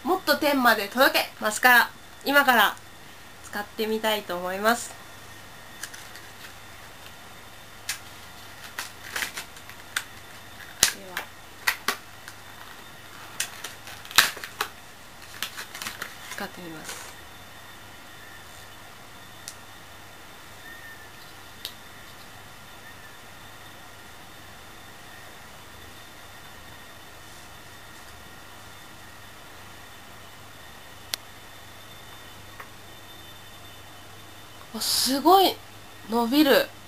もっと天まで届けマスカラ、今から使ってみたいと思います。では使ってみます。すごい伸びる。